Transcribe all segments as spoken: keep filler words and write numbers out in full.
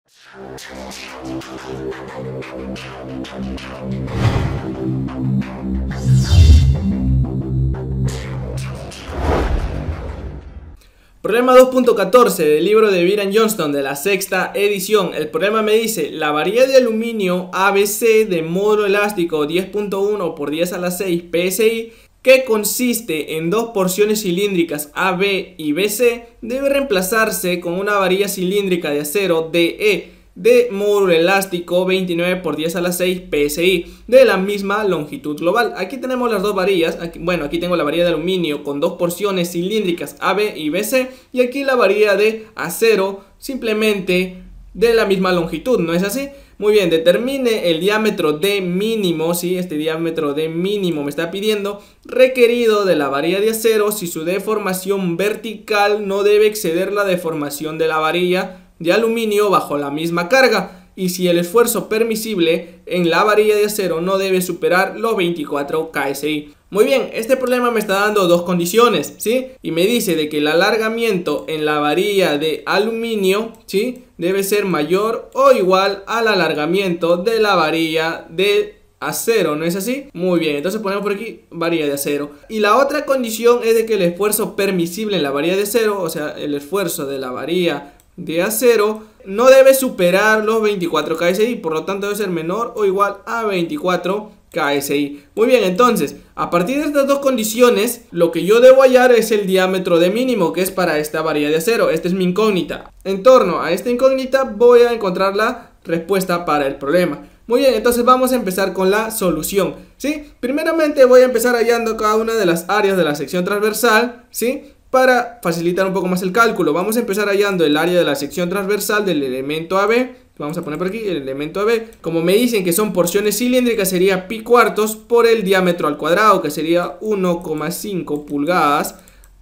Problema dos punto catorce del libro de Byron Johnston de la sexta edición. El problema me dice: la varilla de aluminio A B C de módulo elástico diez punto uno por diez a la seis P S I, que consiste en dos porciones cilíndricas A B y B C, debe reemplazarse con una varilla cilíndrica de acero D E de módulo elástico veintinueve por diez a la seis P S I de la misma longitud global. Aquí tenemos las dos varillas. Aquí, bueno, aquí tengo la varilla de aluminio con dos porciones cilíndricas A B y B C, y aquí la varilla de acero simplemente de la misma longitud, ¿no es así? Muy bien, determine el diámetro D mínimo, ¿sí? Este diámetro D mínimo me está pidiendo, requerido de la varilla de acero si su deformación vertical no debe exceder la deformación de la varilla de aluminio bajo la misma carga, y si el esfuerzo permisible en la varilla de acero no debe superar los veinticuatro K S I. Muy bien, este problema me está dando dos condiciones, ¿sí? Y me dice de que el alargamiento en la varilla de aluminio, ¿sí?, debe ser mayor o igual al alargamiento de la varilla de acero, ¿no es así? Muy bien, entonces ponemos por aquí varilla de acero. Y la otra condición es de que el esfuerzo permisible en la varilla de acero, o sea, el esfuerzo de la varilla de acero, no debe superar los veinticuatro K S I, por lo tanto debe ser menor o igual a veinticuatro K S I. Muy bien, entonces, a partir de estas dos condiciones, lo que yo debo hallar es el diámetro de mínimo, que es para esta varilla de acero. Esta es mi incógnita. En torno a esta incógnita voy a encontrar la respuesta para el problema. Muy bien, entonces vamos a empezar con la solución, ¿sí? Primeramente voy a empezar hallando cada una de las áreas de la sección transversal, ¿sí?, para facilitar un poco más el cálculo. Vamos a empezar hallando el área de la sección transversal del elemento A B. Vamos a poner por aquí el elemento A B. Como me dicen que son porciones cilíndricas, sería pi cuartos por el diámetro al cuadrado, que sería uno coma cinco pulgadas.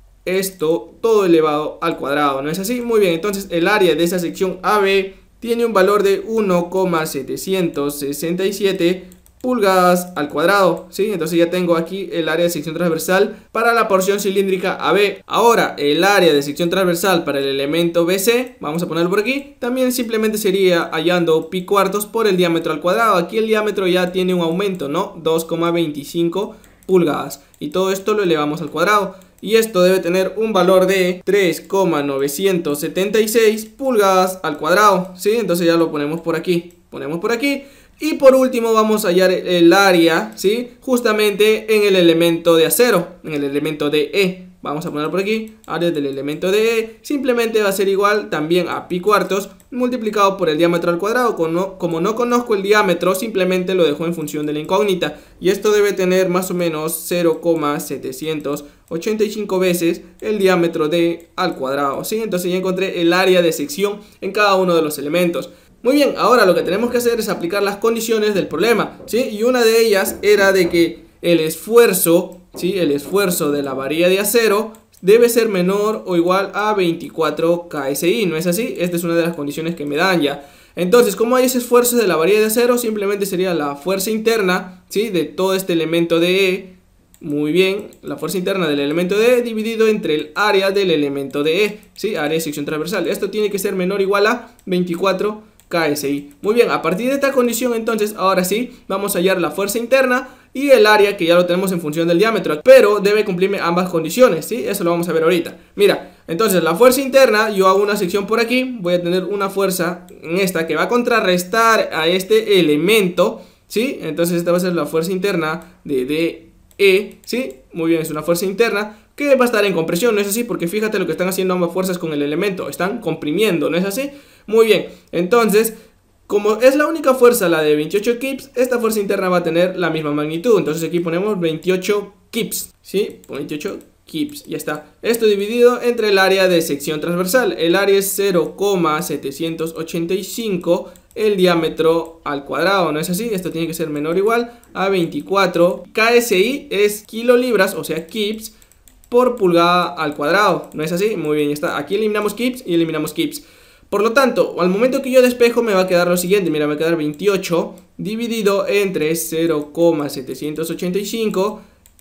Esto todo elevado al cuadrado, ¿no es así? Muy bien, entonces el área de esa sección A B tiene un valor de uno coma setecientos sesenta y siete pulgadas al cuadrado, ¿sí? Entonces ya tengo aquí el área de sección transversal para la porción cilíndrica A B. Ahora el área de sección transversal para el elemento B C, vamos a ponerlo por aquí, también simplemente sería hallando pi cuartos por el diámetro al cuadrado. Aquí el diámetro ya tiene un aumento, ¿no? dos coma veinticinco pulgadas, y todo esto lo elevamos al cuadrado, y esto debe tener un valor de tres coma novecientos setenta y seis pulgadas al cuadrado, ¿sí? Entonces ya lo ponemos por aquí, ponemos por aquí. Y por último vamos a hallar el área, ¿sí?, justamente en el elemento de acero, en el elemento de E. Vamos a poner por aquí, área del elemento de E, simplemente va a ser igual también a pi cuartos multiplicado por el diámetro al cuadrado. Como no, como no conozco el diámetro, simplemente lo dejo en función de la incógnita. Y esto debe tener más o menos cero coma setecientos ochenta y cinco veces el diámetro de al cuadrado, ¿sí? Entonces ya encontré el área de sección en cada uno de los elementos. Muy bien, ahora lo que tenemos que hacer es aplicar las condiciones del problema, ¿sí? Y una de ellas era de que el esfuerzo, ¿sí?, el esfuerzo de la varilla de acero debe ser menor o igual a veinticuatro K S I, ¿no es así? Esta es una de las condiciones que me dan ya. Entonces, como hay ese esfuerzo de la varilla de acero, simplemente sería la fuerza interna, ¿sí?, de todo este elemento de E. Muy bien, la fuerza interna del elemento de E dividido entre el área del elemento de E, ¿sí?, área de sección transversal. Esto tiene que ser menor o igual a veinticuatro K S I. Muy bien, a partir de esta condición, entonces, ahora sí, vamos a hallar la fuerza interna y el área, que ya lo tenemos en función del diámetro, pero debe cumplirme ambas condiciones, ¿sí? Eso lo vamos a ver ahorita. Mira, entonces la fuerza interna, yo hago una sección por aquí, voy a tener una fuerza en esta que va a contrarrestar a este elemento, ¿sí? Entonces esta va a ser la fuerza interna de D E, ¿sí? Muy bien, es una fuerza interna que va a estar en compresión, ¿no es así? Porque fíjate lo que están haciendo ambas fuerzas con el elemento, están comprimiendo, ¿no es así? Muy bien, entonces, como es la única fuerza la de veintiocho kips, esta fuerza interna va a tener la misma magnitud. Entonces aquí ponemos veintiocho kips, ¿sí? veintiocho kips, ya está. Esto dividido entre el área de sección transversal. El área es cero coma setecientos ochenta y cinco, el diámetro al cuadrado, ¿no es así? Esto tiene que ser menor o igual a veinticuatro. K S I es kilolibras, o sea, kips, por pulgada al cuadrado, ¿no es así? Muy bien, ya está. Aquí eliminamos kips y eliminamos kips. Por lo tanto, al momento que yo despejo me va a quedar lo siguiente. Mira, me va a quedar veintiocho dividido entre cero coma setecientos ochenta y cinco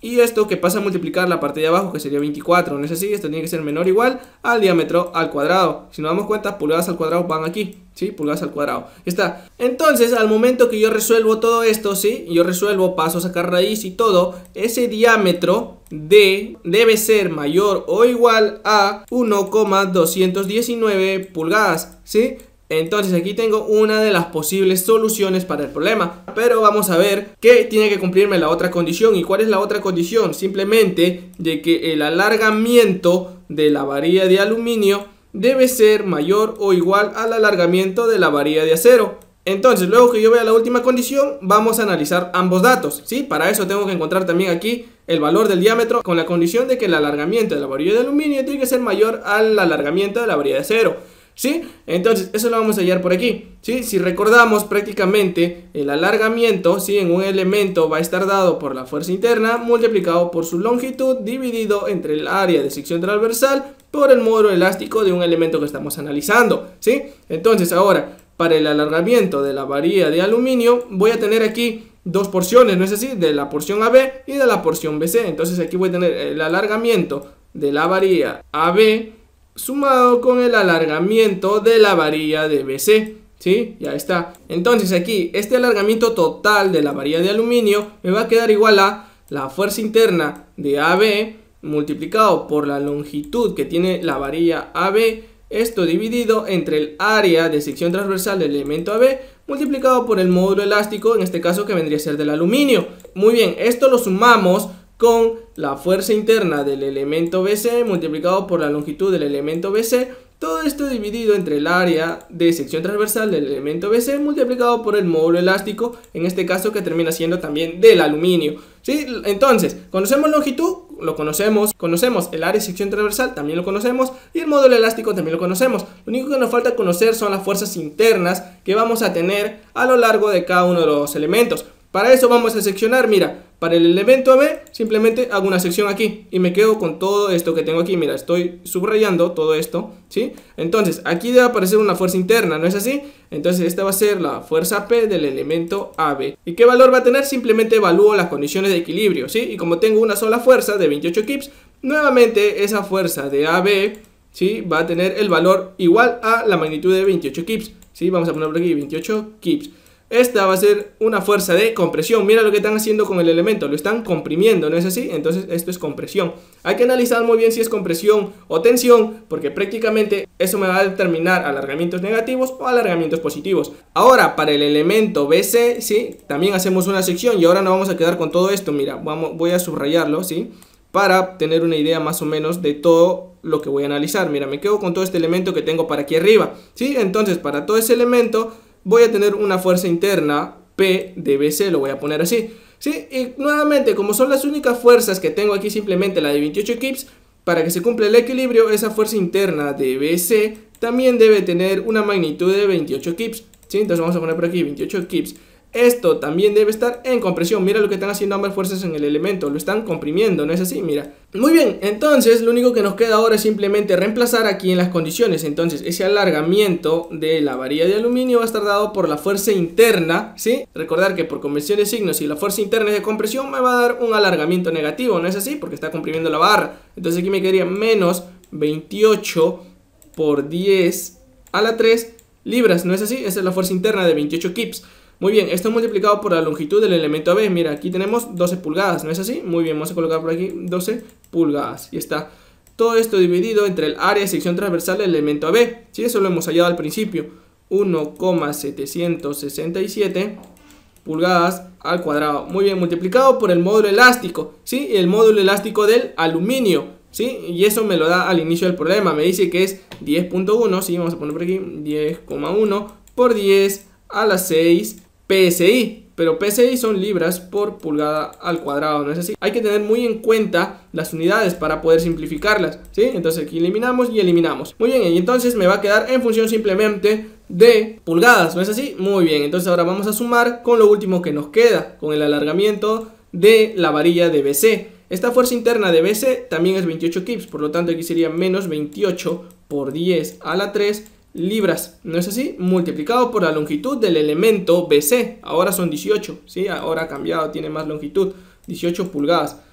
Y esto que pasa a multiplicar la parte de abajo, que sería veinticuatro, ¿no es así? Esto tiene que ser menor o igual al diámetro al cuadrado. Si nos damos cuenta, pulgadas al cuadrado van aquí, ¿sí? Pulgadas al cuadrado. Ya está. Entonces, al momento que yo resuelvo todo esto, ¿sí? Yo resuelvo, paso a sacar raíz y todo. Ese diámetro D debe ser mayor o igual a uno coma doscientos diecinueve pulgadas, ¿sí? Entonces aquí tengo una de las posibles soluciones para el problema. Pero vamos a ver que tiene que cumplirme la otra condición. ¿Y cuál es la otra condición? Simplemente de que el alargamiento de la varilla de aluminio debe ser mayor o igual al alargamiento de la varilla de acero. Entonces, luego que yo vea la última condición, vamos a analizar ambos datos, ¿sí? Para eso tengo que encontrar también aquí el valor del diámetro con la condición de que el alargamiento de la varilla de aluminio tiene que ser mayor al alargamiento de la varilla de acero, ¿sí? Entonces, eso lo vamos a hallar por aquí, ¿sí? Si recordamos, prácticamente el alargamiento, ¿sí? En un elemento va a estar dado por la fuerza interna multiplicado por su longitud dividido entre el área de sección transversal por el módulo elástico de un elemento que estamos analizando, ¿sí? Entonces, ahora, para el alargamiento de la varilla de aluminio voy a tener aquí dos porciones, ¿no es así? De la porción A B y de la porción B C. Entonces aquí voy a tener el alargamiento de la varilla A B sumado con el alargamiento de la varilla de B C, ¿sí? Ya está. Entonces aquí este alargamiento total de la varilla de aluminio me va a quedar igual a la fuerza interna de A B multiplicado por la longitud que tiene la varilla A B, esto dividido entre el área de sección transversal del elemento A B multiplicado por el módulo elástico, en este caso que vendría a ser del aluminio. Muy bien, esto lo sumamos con la fuerza interna del elemento B C multiplicado por la longitud del elemento B C. Todo esto dividido entre el área de sección transversal del elemento B C multiplicado por el módulo elástico, en este caso que termina siendo también del aluminio, ¿sí? Entonces, conocemos longitud, lo conocemos, conocemos el área de sección transversal, también lo conocemos, y el módulo elástico también lo conocemos. Lo único que nos falta conocer son las fuerzas internas que vamos a tener a lo largo de cada uno de los elementos. Para eso vamos a seccionar, mira, para el elemento A B simplemente hago una sección aquí y me quedo con todo esto que tengo aquí. Mira, estoy subrayando todo esto, ¿sí? Entonces, aquí debe aparecer una fuerza interna, ¿no es así? Entonces, esta va a ser la fuerza P del elemento A B. ¿Y qué valor va a tener? Simplemente evalúo las condiciones de equilibrio, ¿sí? Y como tengo una sola fuerza de veintiocho kips, nuevamente esa fuerza de A B, ¿sí? Va a tener el valor igual a la magnitud de veintiocho kips, ¿sí? Vamos a poner por aquí veintiocho kips. Esta va a ser una fuerza de compresión. Mira lo que están haciendo con el elemento, lo están comprimiendo, ¿no es así? Entonces esto es compresión. Hay que analizar muy bien si es compresión o tensión, porque prácticamente eso me va a determinar alargamientos negativos o alargamientos positivos. Ahora, para el elemento B C, ¿sí? También hacemos una sección y ahora nos vamos a quedar con todo esto. Mira, vamos, voy a subrayarlo, ¿sí? Para tener una idea más o menos de todo lo que voy a analizar. Mira, me quedo con todo este elemento que tengo para aquí arriba, ¿sí? Entonces, para todo ese elemento voy a tener una fuerza interna P de B C, lo voy a poner así, ¿sí? Y nuevamente, como son las únicas fuerzas que tengo aquí, simplemente la de veintiocho kips, para que se cumpla el equilibrio, esa fuerza interna de B C también debe tener una magnitud de veintiocho kips, ¿sí? Entonces vamos a poner por aquí veintiocho kips. Esto también debe estar en compresión. Mira lo que están haciendo ambas fuerzas en el elemento, lo están comprimiendo, ¿no es así? Mira. Muy bien, entonces lo único que nos queda ahora es simplemente reemplazar aquí en las condiciones. Entonces ese alargamiento de la varilla de aluminio va a estar dado por la fuerza interna, ¿sí? Recordar que por convención de signos, si la fuerza interna es de compresión, me va a dar un alargamiento negativo, ¿no es así? Porque está comprimiendo la barra. Entonces aquí me quedaría menos veintiocho por diez a la tres libras, ¿no es así? Esa es la fuerza interna de veintiocho kips. Muy bien, esto multiplicado por la longitud del elemento A B. Mira, aquí tenemos doce pulgadas, ¿no es así? Muy bien, vamos a colocar por aquí doce pulgadas. Y está todo esto dividido entre el área de sección transversal del elemento A B. Sí, eso lo hemos hallado al principio. uno coma setecientos sesenta y siete pulgadas al cuadrado. Muy bien, multiplicado por el módulo elástico, ¿sí? El módulo elástico del aluminio, ¿sí? Y eso me lo da al inicio del problema. Me dice que es diez punto uno, ¿sí? Vamos a poner por aquí diez coma uno por diez a la seis P S I, pero P S I son libras por pulgada al cuadrado, ¿no es así? Hay que tener muy en cuenta las unidades para poder simplificarlas, ¿sí? Entonces aquí eliminamos y eliminamos. Muy bien, y entonces me va a quedar en función simplemente de pulgadas, ¿no es así? Muy bien, entonces ahora vamos a sumar con lo último que nos queda, con el alargamiento de la varilla de B C. Esta fuerza interna de B C también es veintiocho kips, por lo tanto aquí sería menos veintiocho por diez a la tres libras, ¿no es así? Multiplicado por la longitud del elemento B C. Ahora son dieciocho, ¿sí? Ahora ha cambiado, tiene más longitud, dieciocho pulgadas.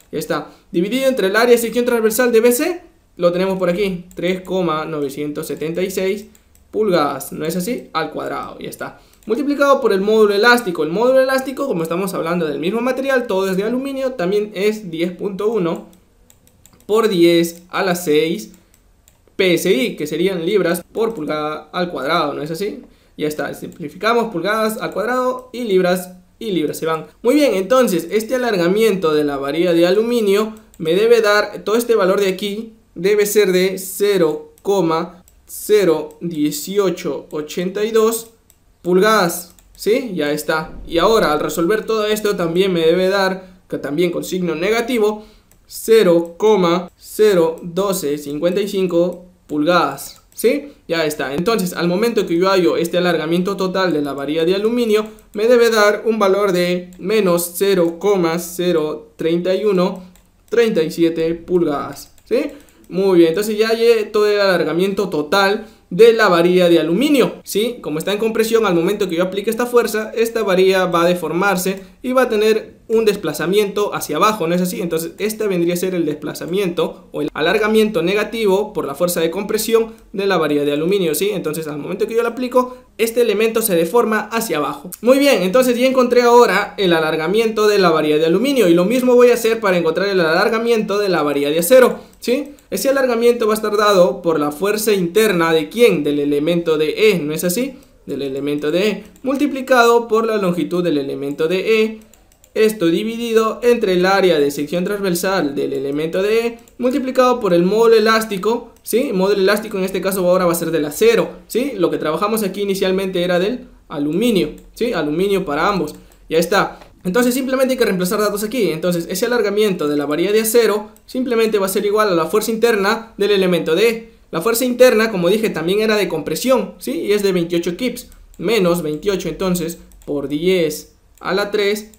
Ya está. Dividido entre el área de sección transversal de B C, lo tenemos por aquí, tres coma novecientos setenta y seis pulgadas, ¿no es así? Al cuadrado, ya está. Multiplicado por el módulo elástico. El módulo elástico, como estamos hablando del mismo material, todo es de aluminio, también es diez punto uno por diez a la seis P S I, que serían libras por pulgada al cuadrado, ¿no es así? Ya está, simplificamos pulgadas al cuadrado y libras y libras se van. Muy bien, entonces este alargamiento de la varilla de aluminio me debe dar, todo este valor de aquí debe ser de cero coma cero dieciocho ochenta y dos pulgadas, ¿sí? Ya está. Y ahora al resolver todo esto también me debe dar, que también con signo negativo, cero coma cero doce cincuenta y cinco pulgadas, ¿sí? Ya está. Entonces al momento que yo hallo este alargamiento total de la varilla de aluminio, me debe dar un valor de menos cero coma cero treinta y uno treinta y siete pulgadas, ¿sí? Muy bien, entonces ya hallé todo el alargamiento total de la varilla de aluminio, ¿sí? Como está en compresión, al momento que yo aplique esta fuerza, esta varilla va a deformarse y va a tener un desplazamiento hacia abajo, ¿no es así? Entonces este vendría a ser el desplazamiento o el alargamiento negativo por la fuerza de compresión de la varilla de aluminio, ¿sí? Entonces al momento que yo lo aplico, este elemento se deforma hacia abajo. Muy bien, entonces ya encontré ahora el alargamiento de la varilla de aluminio y lo mismo voy a hacer para encontrar el alargamiento de la varilla de acero, ¿sí? Ese alargamiento va a estar dado por la fuerza interna de ¿quién? Del elemento de E, ¿no es así? Del elemento de E, multiplicado por la longitud del elemento de E, esto dividido entre el área de sección transversal del elemento de E, multiplicado por el módulo elástico, ¿sí? El módulo elástico en este caso ahora va a ser del acero, ¿sí? Lo que trabajamos aquí inicialmente era del aluminio, ¿sí? Aluminio para ambos, ya está. Entonces simplemente hay que reemplazar datos aquí. Entonces ese alargamiento de la varilla de acero simplemente va a ser igual a la fuerza interna del elemento de E. La fuerza interna, como dije, también era de compresión, ¿sí? Y es de veintiocho kips, menos veintiocho entonces por diez a la tres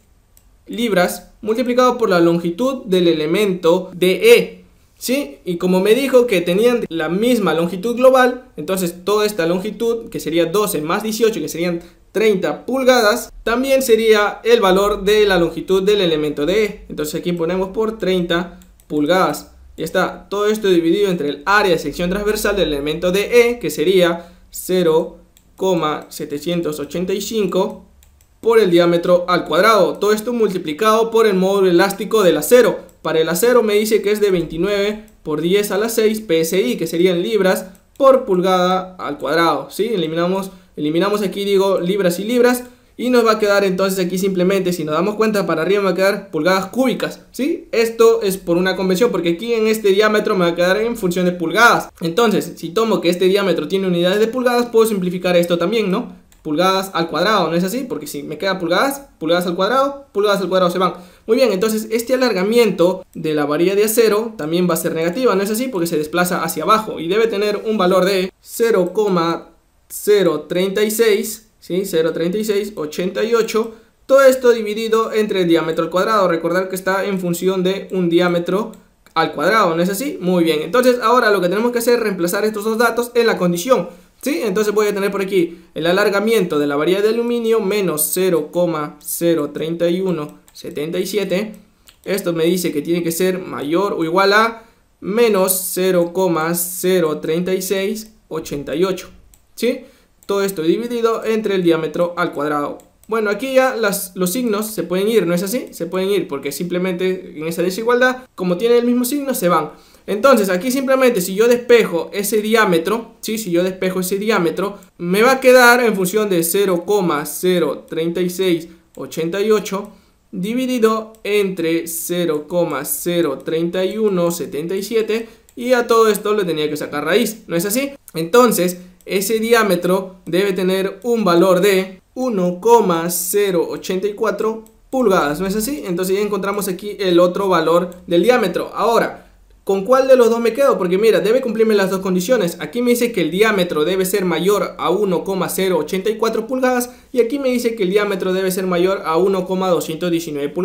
libras multiplicado por la longitud del elemento de E, ¿sí? Y como me dijo que tenían la misma longitud global, entonces toda esta longitud, que sería doce más dieciocho, que serían treinta pulgadas, también sería el valor de la longitud del elemento de E. Entonces aquí ponemos por treinta pulgadas. Ya está, todo esto dividido entre el área de sección transversal del elemento de E, que sería cero coma setecientos ochenta y cinco por el diámetro al cuadrado. Todo esto multiplicado por el módulo elástico del acero. Para el acero me dice que es de veintinueve por diez a la seis P S I, que serían libras por pulgada al cuadrado, ¿sí? Eliminamos, eliminamos aquí, digo, libras y libras. Y nos va a quedar entonces aquí simplemente, si nos damos cuenta, para arriba me va a quedar pulgadas cúbicas, ¿sí? Esto es por una convención, porque aquí en este diámetro me va a quedar en función de pulgadas. Entonces, si tomo que este diámetro tiene unidades de pulgadas, puedo simplificar esto también, ¿no? Pulgadas al cuadrado, ¿no es así? Porque si me quedan pulgadas, pulgadas al cuadrado, pulgadas al cuadrado se van. Muy bien, entonces este alargamiento de la varilla de acero también va a ser negativa, ¿no es así? Porque se desplaza hacia abajo y debe tener un valor de cero coma cero treinta y seis, ¿sí? cero coma treinta y seis ochenta y ocho. Todo esto dividido entre el diámetro al cuadrado. Recordar que está en función de un diámetro al cuadrado, ¿no es así? Muy bien, entonces ahora lo que tenemos que hacer es reemplazar estos dos datos en la condición, ¿sí? Entonces voy a tener por aquí el alargamiento de la varilla de aluminio menos cero coma cero treinta y uno setenta y siete. Esto me dice que tiene que ser mayor o igual a menos cero coma cero treinta y seis ochenta y ocho, ¿sí? Todo esto dividido entre el diámetro al cuadrado. Bueno, aquí ya las, los signos se pueden ir, ¿no es así? Se pueden ir porque simplemente en esa desigualdad, como tiene el mismo signo, se van. Entonces aquí simplemente si yo despejo ese diámetro, ¿sí? Si yo despejo ese diámetro, me va a quedar en función de cero coma cero treinta y seis ochenta y ocho dividido entre cero coma cero treinta y uno setenta y siete, y a todo esto le tenía que sacar raíz, ¿no es así? Entonces ese diámetro debe tener un valor de uno coma cero ochenta y cuatro pulgadas, ¿no es así? Entonces ya encontramos aquí el otro valor del diámetro. Ahora, ¿con cuál de los dos me quedo? Porque mira, debe cumplirme las dos condiciones. Aquí me dice que el diámetro debe ser mayor a uno coma cero ochenta y cuatro pulgadas y aquí me dice que el diámetro debe ser mayor a uno coma doscientos diecinueve pulgadas.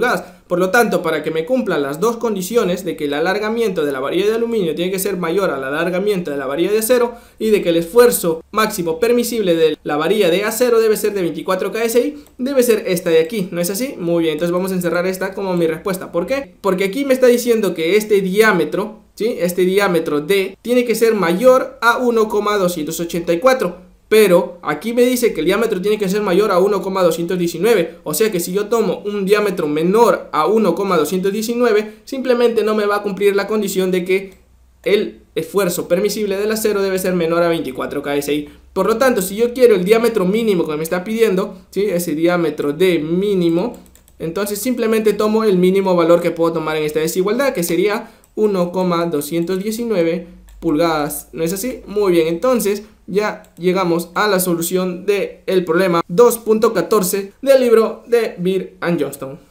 Por lo tanto, para que me cumplan las dos condiciones de que el alargamiento de la varilla de aluminio tiene que ser mayor al alargamiento de la varilla de acero y de que el esfuerzo máximo permisible de la varilla de acero debe ser de veinticuatro K S I, debe ser esta de aquí, ¿no es así? Muy bien, entonces vamos a encerrar esta como mi respuesta. ¿Por qué? Porque aquí me está diciendo que este diámetro, ¿sí? Este diámetro D tiene que ser mayor a uno coma doscientos ochenta y cuatro. Pero aquí me dice que el diámetro tiene que ser mayor a uno coma doscientos diecinueve. O sea que si yo tomo un diámetro menor a uno coma doscientos diecinueve, simplemente no me va a cumplir la condición de que el esfuerzo permisible del acero debe ser menor a veinticuatro K S I. Por lo tanto, si yo quiero el diámetro mínimo que me está pidiendo, ¿sí? Ese diámetro D mínimo, entonces simplemente tomo el mínimo valor que puedo tomar en esta desigualdad, que sería uno coma doscientos diecinueve pulgadas, ¿no es así? Muy bien, entonces ya llegamos a la solución del problema dos punto catorce del libro de Beer and Johnston.